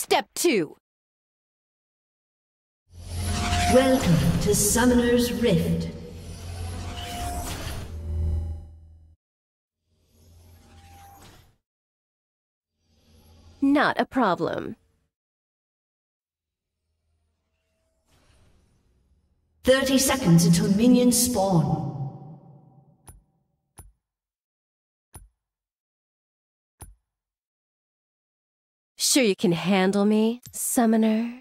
Step 2. Welcome to Summoner's Rift. Not a problem. 30 seconds until minions spawn. Sure you can handle me, Summoner?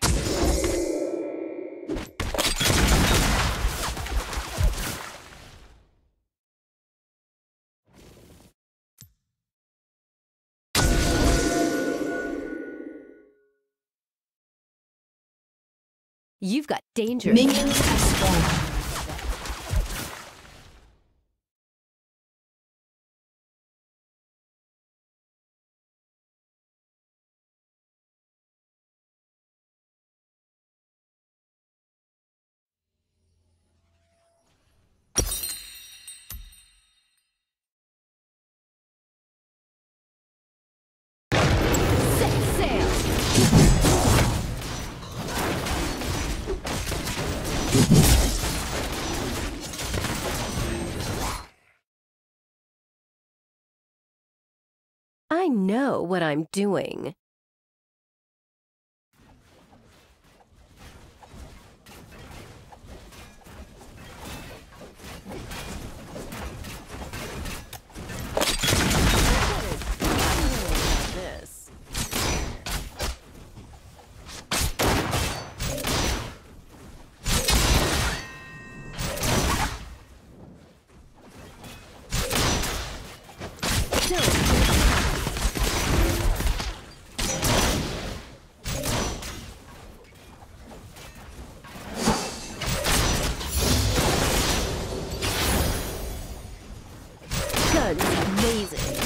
You've got danger. Minions have spawned. Set sail! I know what I'm doing. This. Guns amazing.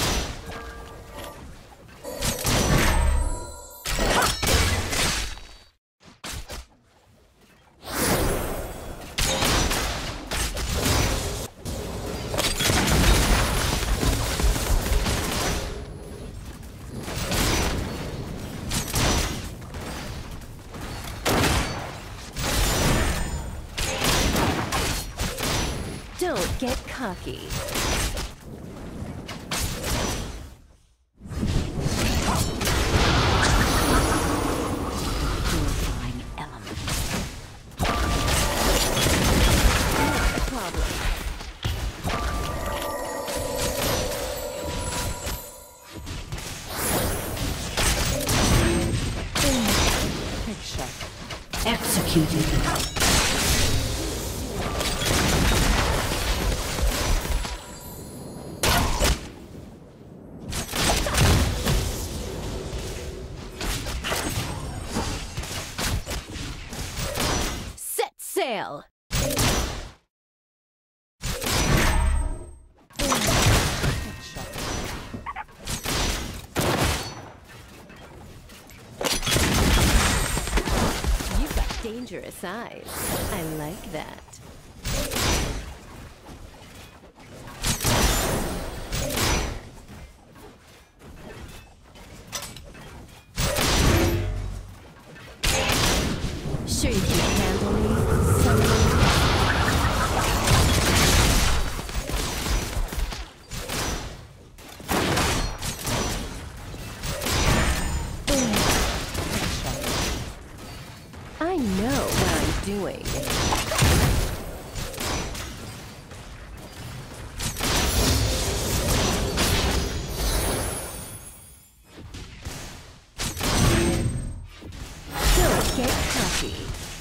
Don't get cocky. Purifying element. Not a problem. Executed. Set sail! You've got dangerous eyes. I like that. Sure you can handle me, Summoner? I know what I'm doing. Don't get cocky.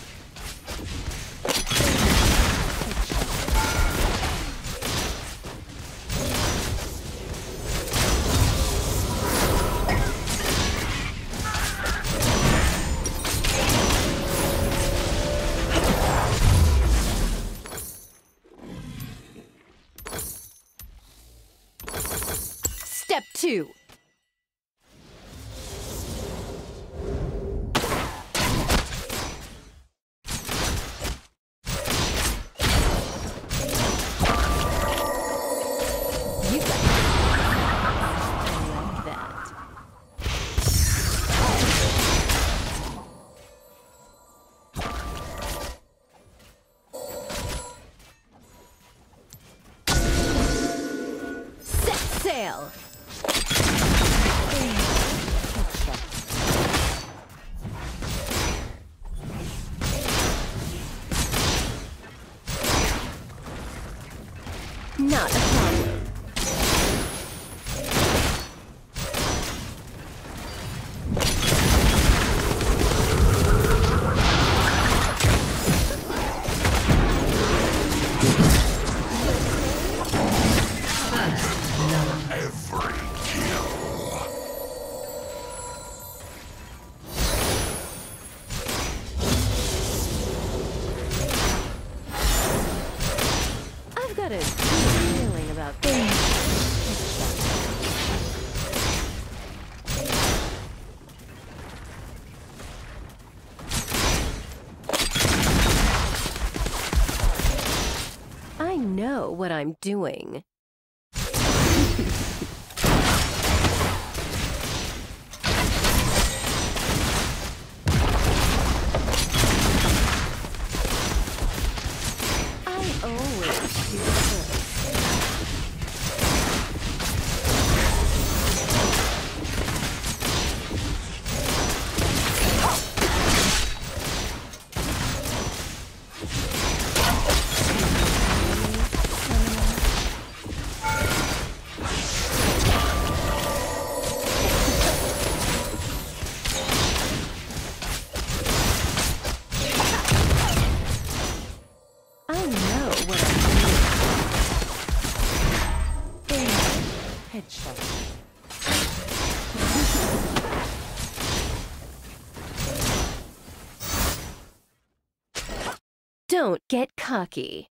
Step 2. You got I like that. sail. Not a problem. I've got a feeling about this. I know what I'm doing. I always do first. I know what I'm doing. Headshot. Don't get cocky.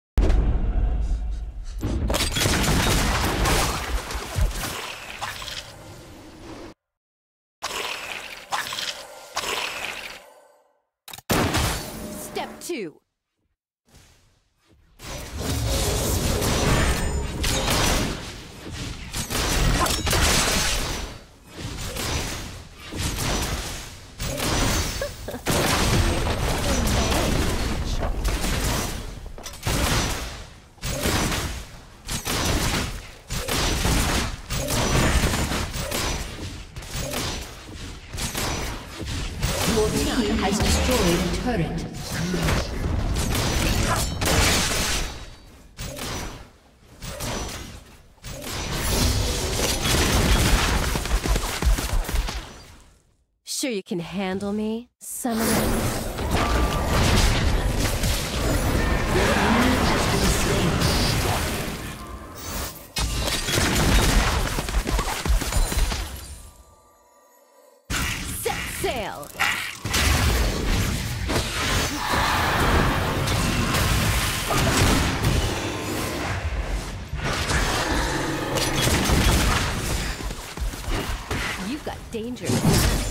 Step 2. Your team has destroyed a turret. Sure you can handle me, Summoner? Set sail! You've got dangerous eyes.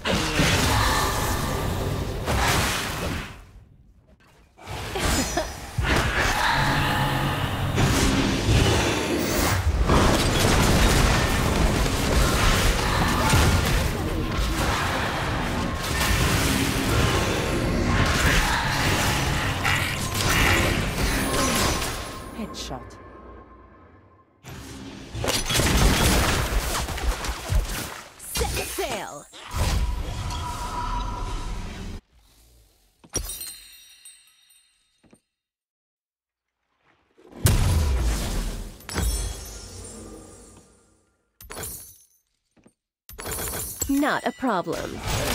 Headshot. Set sail! Not a problem.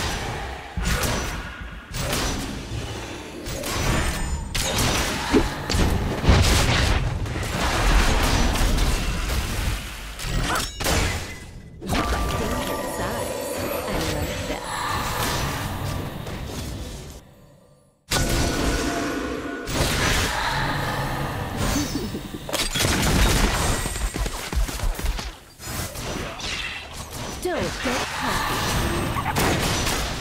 You've got dangerous eyes. I like that. Don't get cocky.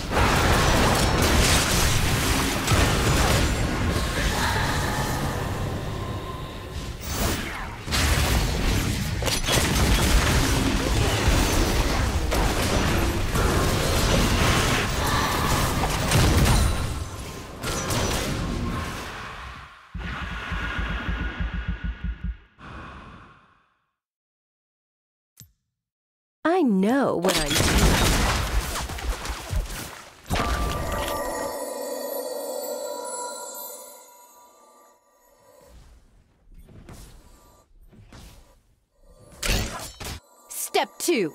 know what I'm doing. Step 2.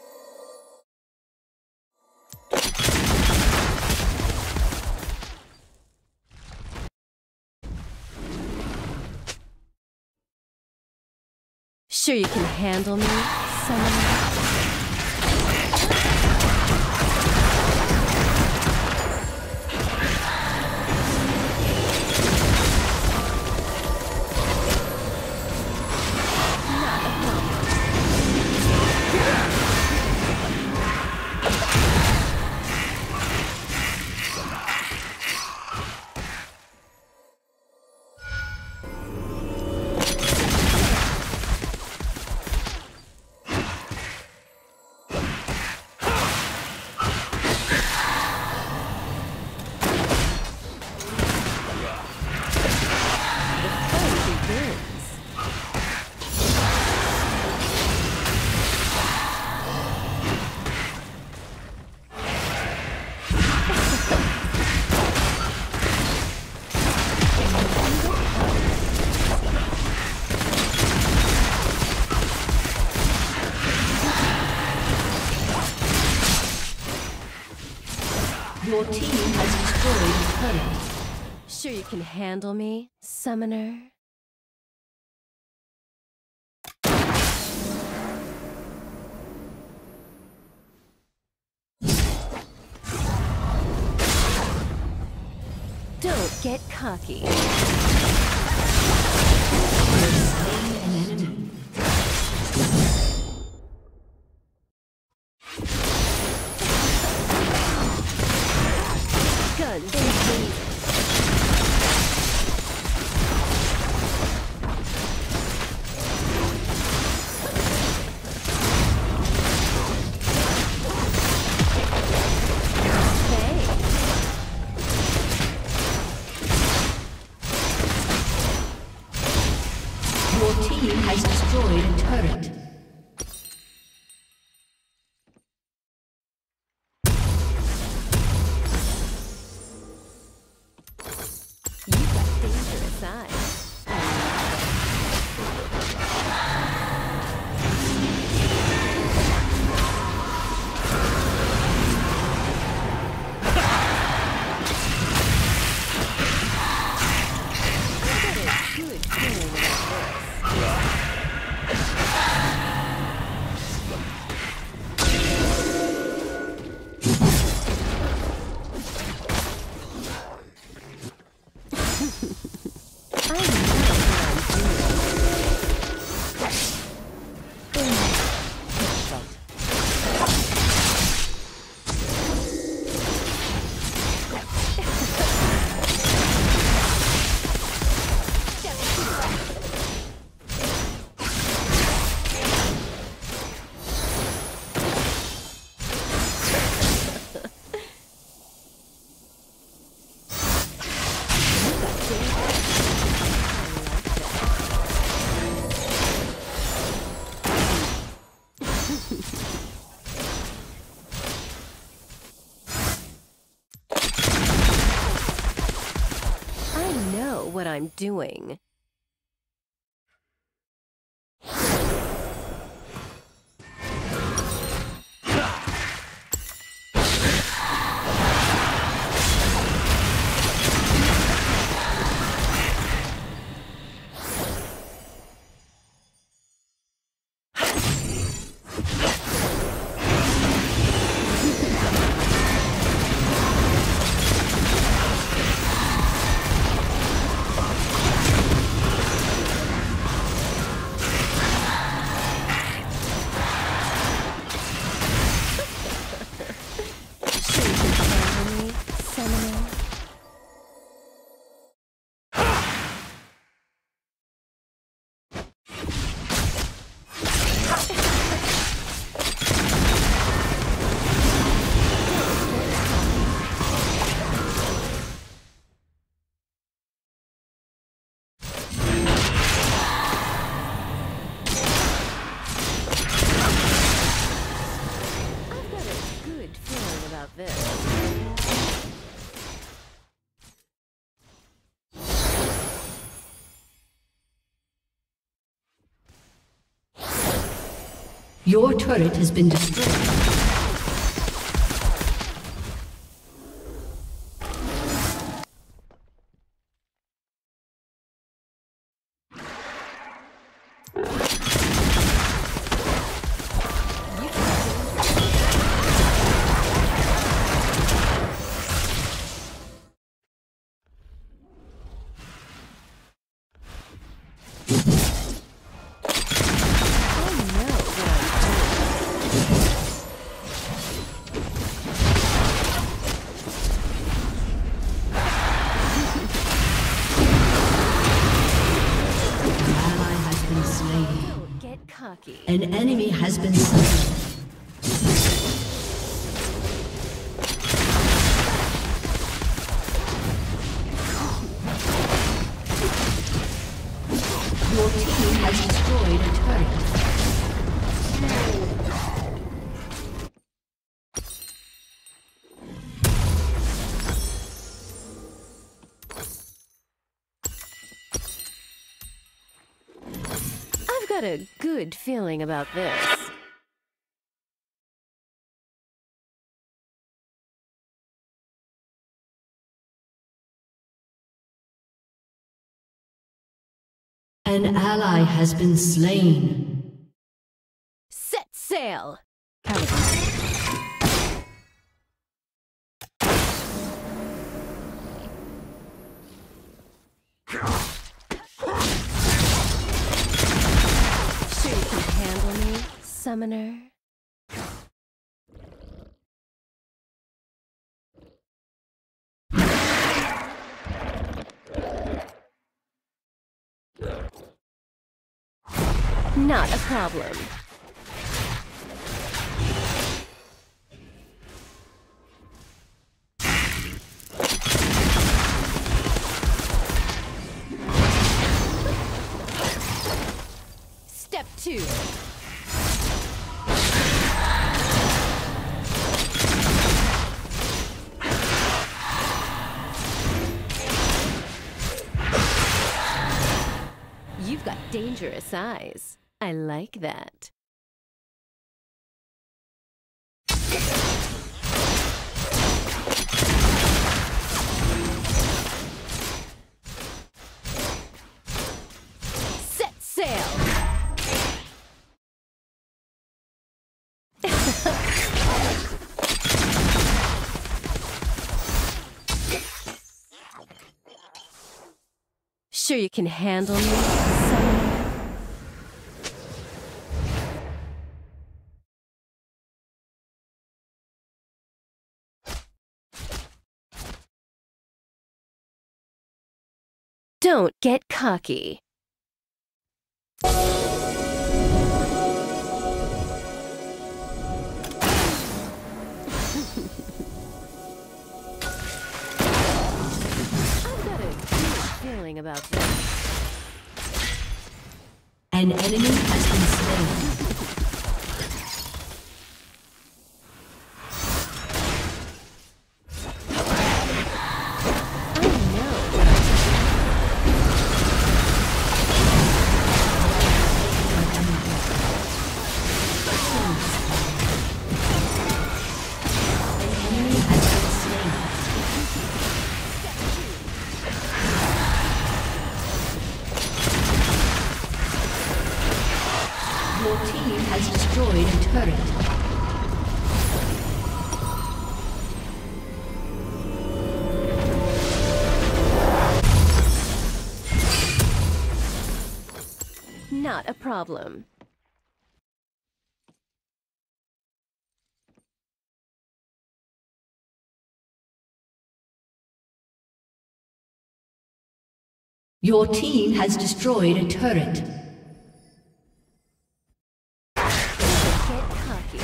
Sure you can handle me, summoner? Your team has destroyed a turret. Sure you can handle me, summoner? Don't get cocky. You've slain an enemy. Guns, please. Your team has destroyed a turret. You've got dangerous eyes. What I'm doing. about this. Your turret has been destroyed. An enemy has been slain. Your team has destroyed a turret. I've got a good feeling about this. An ally has been slain. Set sail! Sure you can handle me, summoner? Not a problem. Step 2. You've got dangerous eyes. I like that. Set sail! Sure you can handle me, summoner? Don't get cocky. I've got a good feeling about this. An enemy has been slain. Your team has destroyed a turret. Not a problem. Your team has destroyed a turret. Get cocky.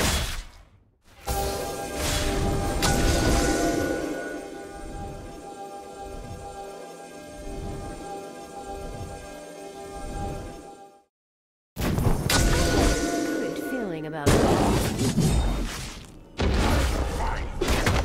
Good feeling about this.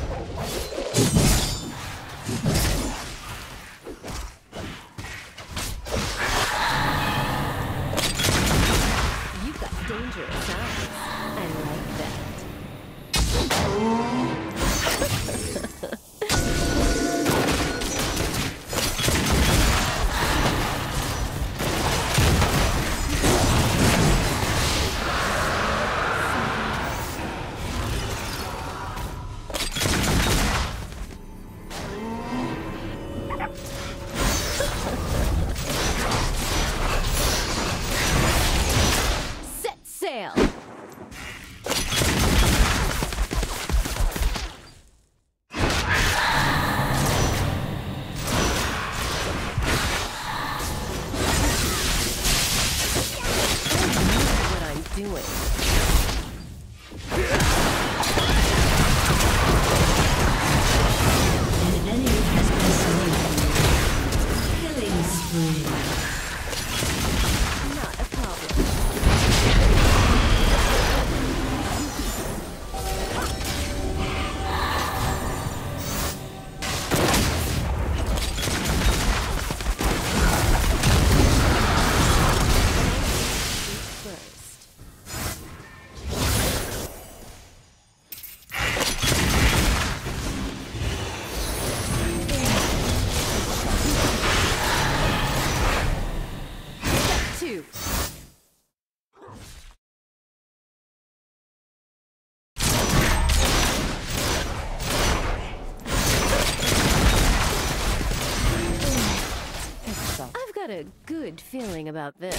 a good feeling about this.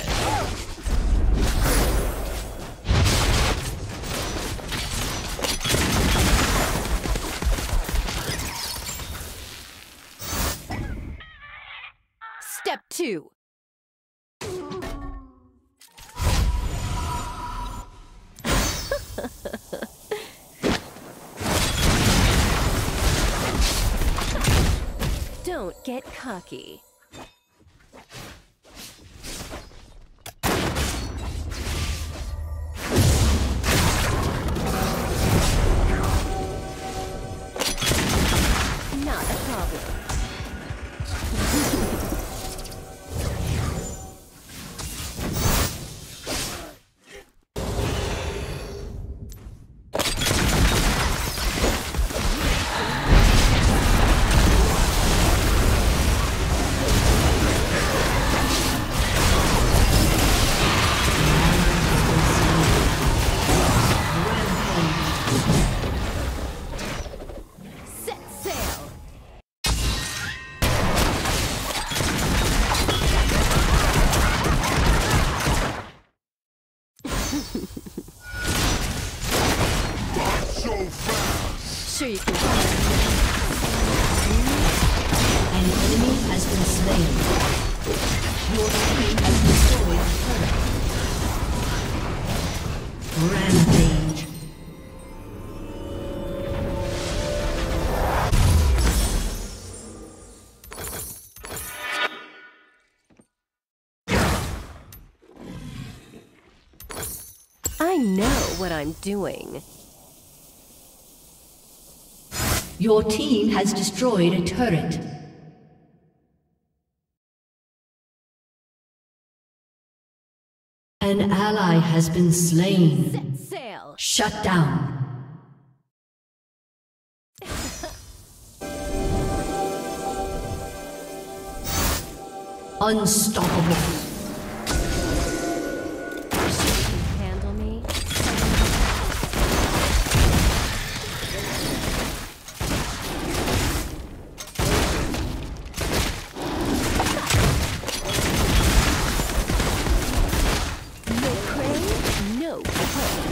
Step 2. Don't get cocky. Not a problem. Sure you can. An enemy has been slain. Your team has destroyed a turret. Rampage. I know what I'm doing. Your team has destroyed a turret. An ally has been slain. Set sail. Shut down. Unstoppable. Handle me. No crane, no hope.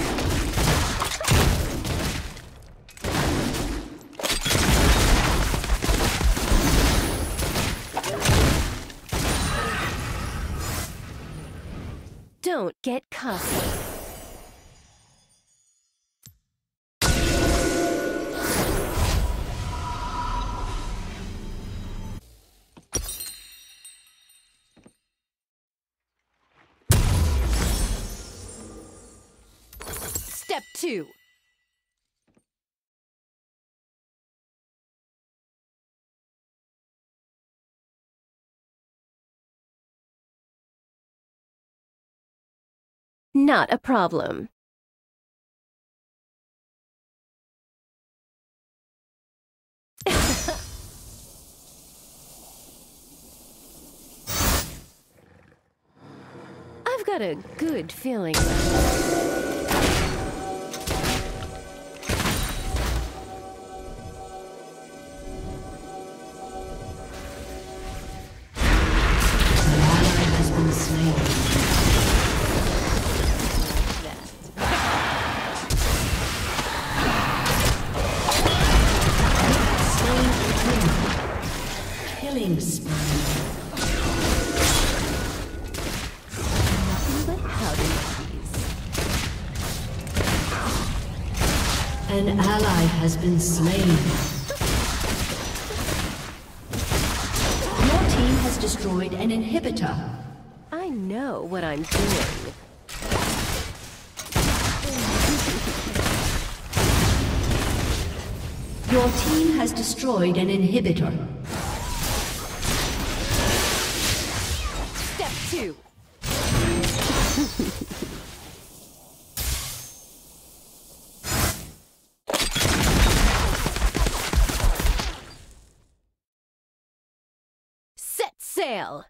Don't get cocky. Step 2. Not a problem. I've got a good feeling. Killing spree. Nothing but powder keys. An ally has been slain. Your team has destroyed an inhibitor. I know what I'm doing. Your team has destroyed an inhibitor. Step 2. Set sail.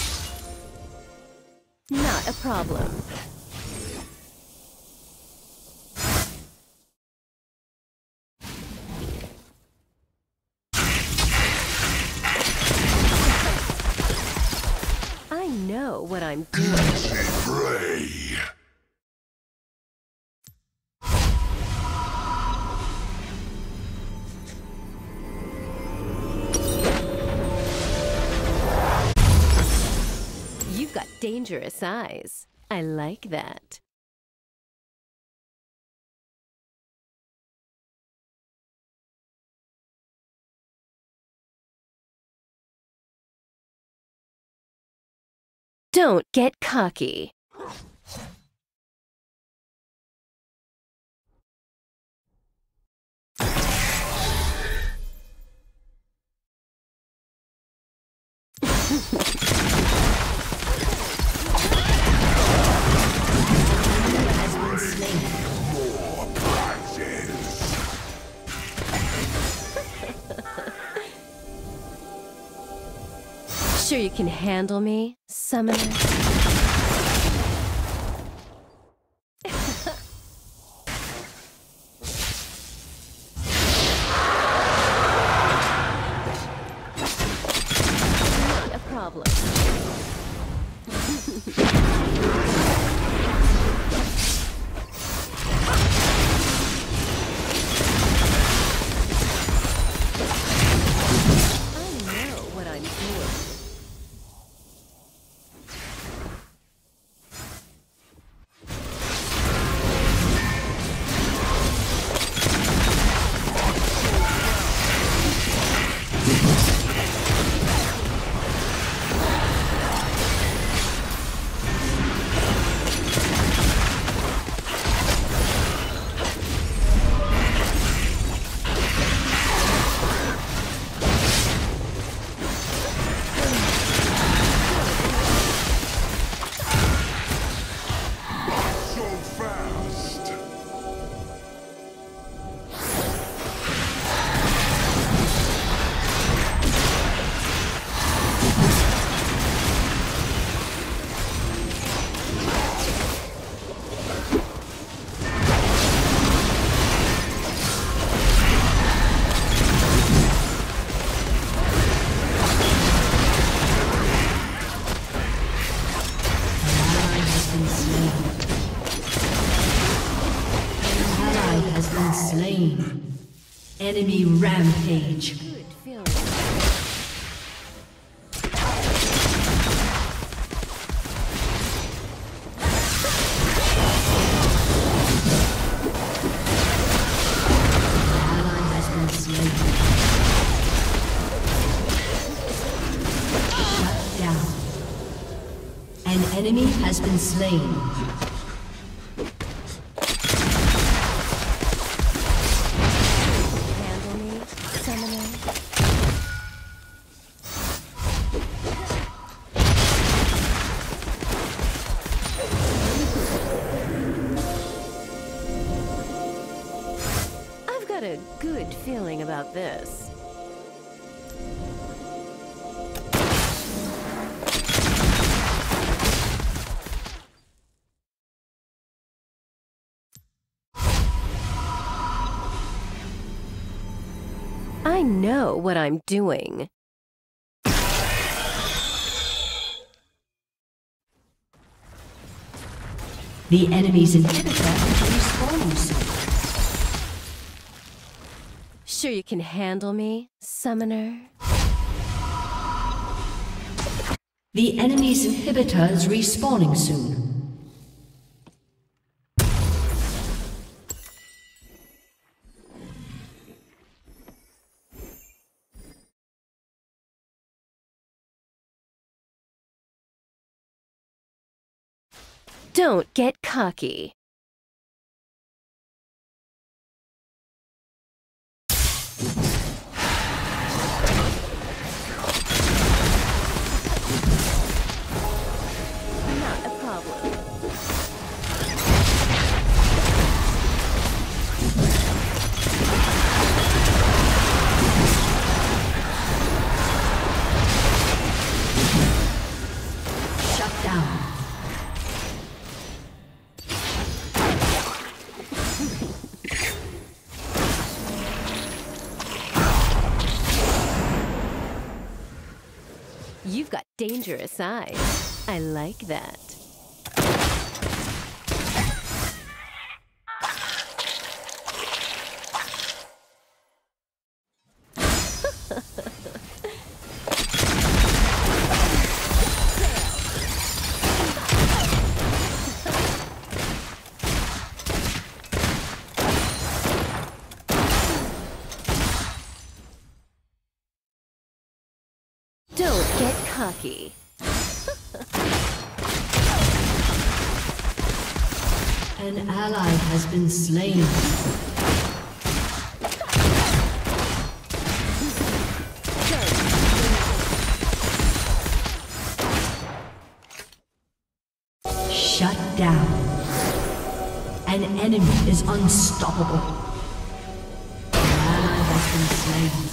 Not a problem. know what I'm doing. Prey. You've got dangerous eyes. I like that. Don't get cocky. Has been slain. More prizes. Sure you can handle me, summoner? Not a problem. I know what I'm doing. So fast. An ally has been slain. Enemy rampage. Good feeling. Ally has been slain. Shut down. An enemy has been slain. Handle me, summoner? I've got a good feeling about this. I know what I'm doing. The enemy's inhibitor is respawning soon. Sure you can handle me, summoner? The enemy's inhibitor is respawning soon. Don't get cocky. Not a problem. Shut down. You've got dangerous eyes. I like that. Don't get cocky. An ally has been slain. Shut down. An enemy is unstoppable. An ally has been slain.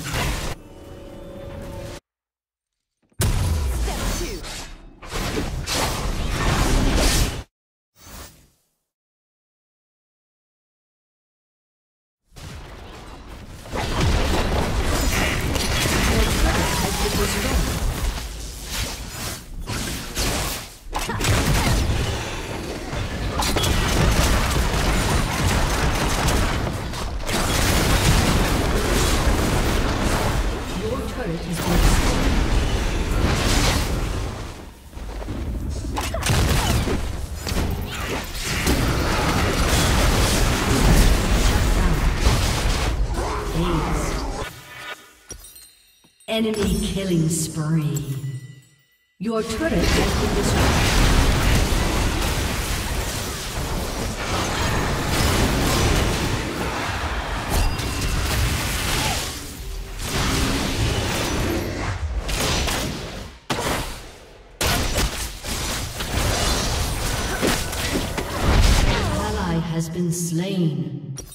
Enemy killing spree. Your turret has been destroyed. An ally has been slain.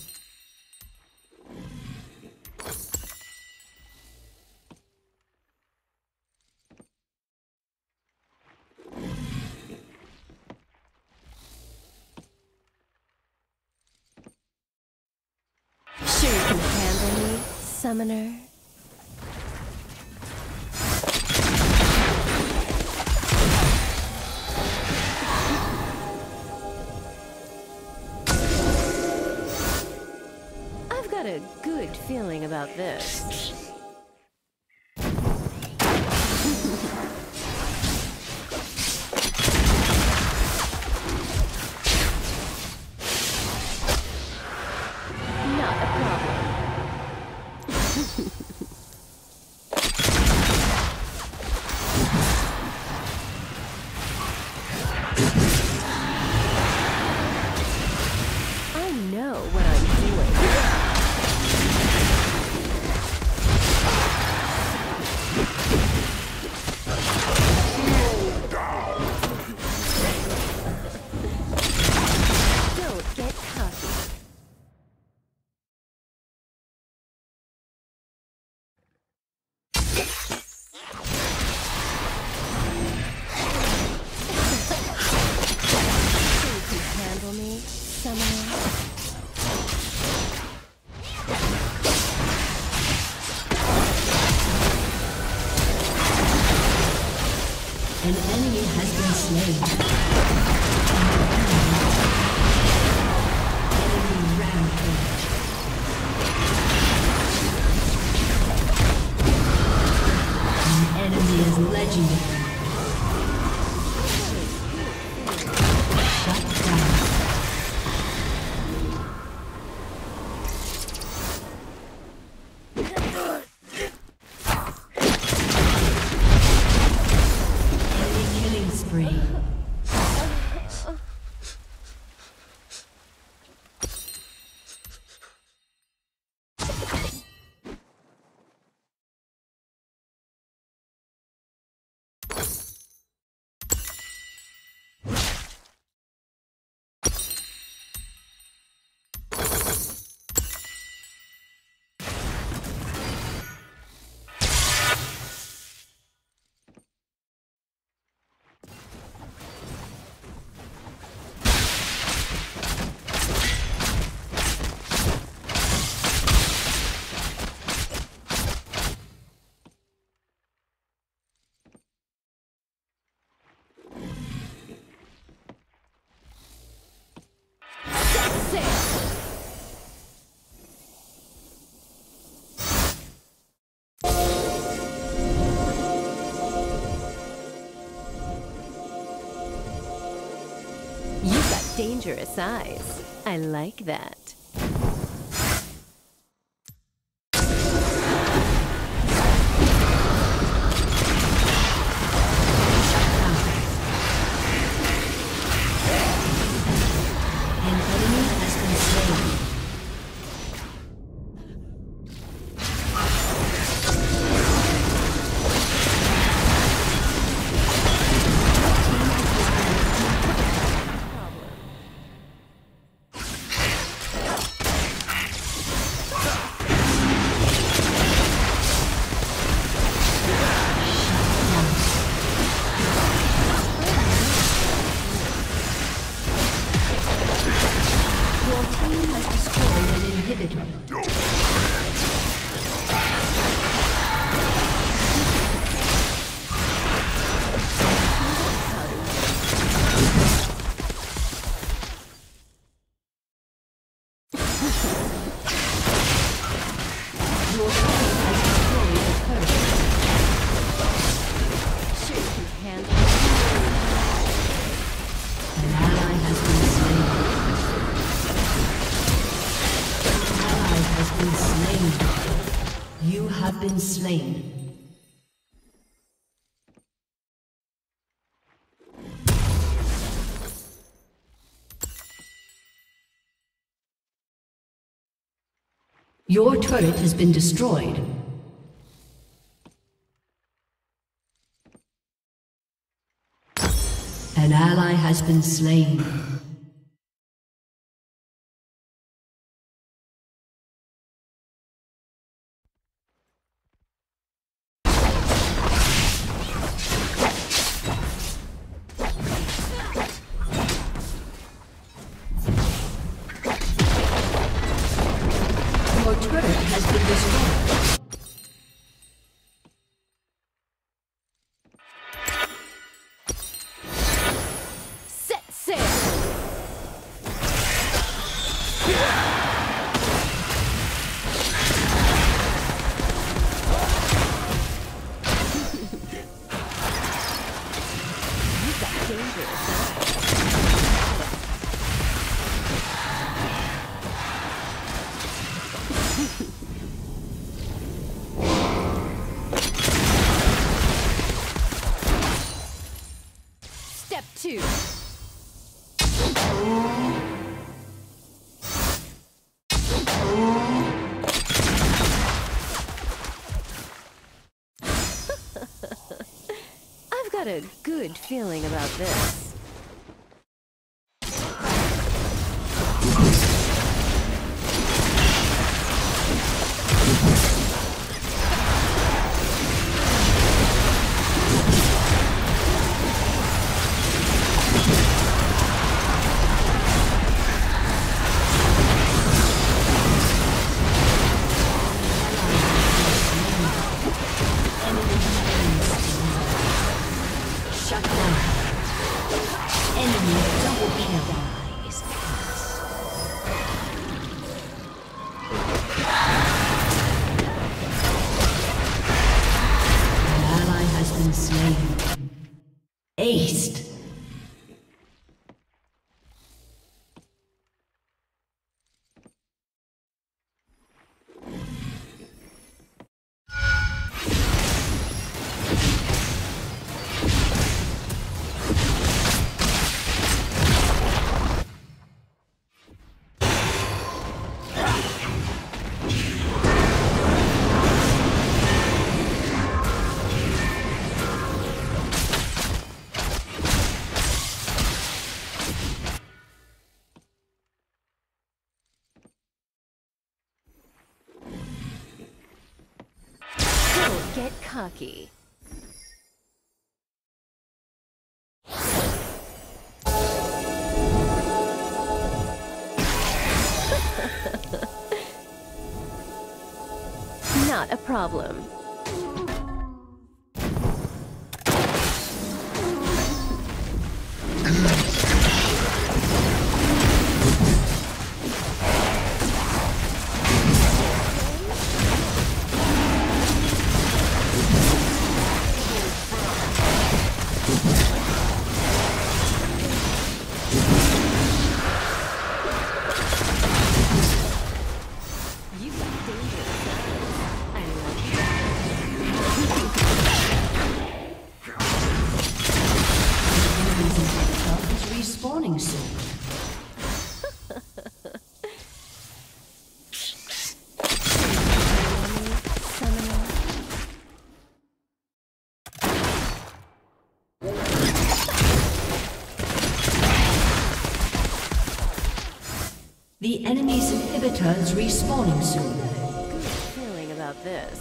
Sure you can handle me, summoner? I've got a good feeling about this. Not a problem. I know what I'm doing. Don't get cocky. You can handle me, summoner? An enemy has been slain. Enemy rampage. An enemy is legendary. Shut down. Enemy killing spree. You've got dangerous eyes. I like that. An enemy has been slain. You have been slain. Your turret has been destroyed. An ally has been slain. Your turret has been destroyed. Set sail! You've got dangerous eyes. Step 2. I've got a good feeling about this. Shut down. Enemy double kill. Is cast. An ally has been slain. Aced. Don't get cocky. Not a problem. enemy's inhibitor is respawning soon. The enemy's inhibitor is respawning soon. Good feeling about this.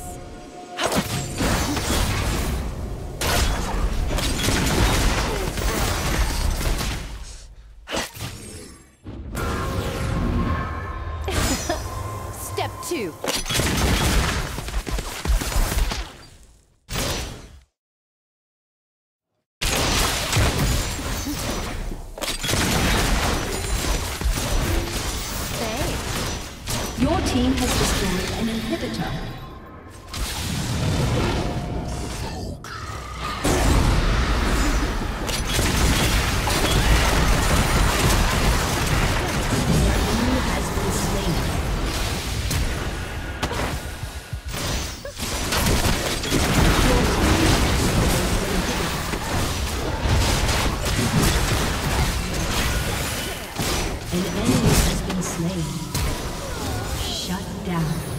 Step 2. Your team has destroyed an inhibitor. An enemy has been slain. Shut down.